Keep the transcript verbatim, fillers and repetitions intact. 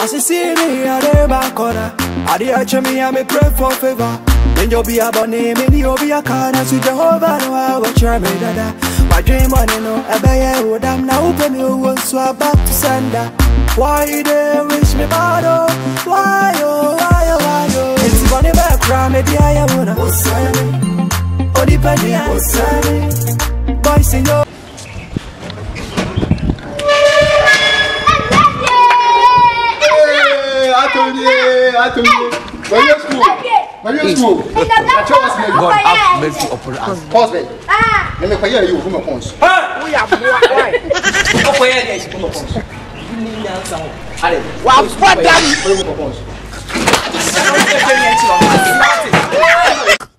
As you see me, I dey back corner. I dey watch me, I me pray for favor. Then you'll be a bunny, me you'll be a car. As you Jehovah, no I watch your me dada. My dream money no, I bet you damn now open you won't swap back to sender. Why you dey wish me bad oh? Why oh, why oh, why oh? It's funny back from me, dear, I wanna. Oh, the penny, oh, boys in your. I told you, I told you. When you're school, when you're school, God have mercy upon us. Pause me. Ah. Let me pay you who my phones. Ah. We are why? Oh, pay you guys who my phones. You need me answer. Allez. Wow, what damn? Who my phones?